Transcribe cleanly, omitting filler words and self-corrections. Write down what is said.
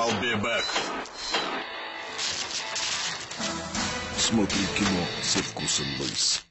I'll be back. Смотри кино со вкусом Луис.